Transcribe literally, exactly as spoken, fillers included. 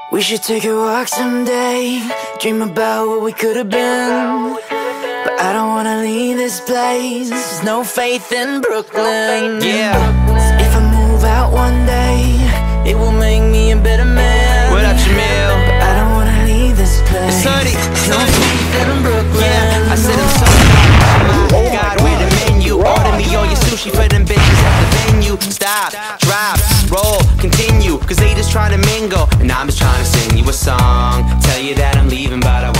We should take a walk someday, dream about what we could have been. But I don't wanna leave this place, there's no faith in Brooklyn. Yeah. If I move out one day, it will make me a better man. What up, Jamil? But I don't wanna leave this place, It's Hoodie, no faith in Brooklyn. Yeah, I said I'm sorry, oh my God, where the menu? Order me all your sushi for them bitches at the venue. Stop, drop, roll, continue, cause they just trying to mingle, and I'm just trying to sing you a song, tell you that I'm leaving, but I won't.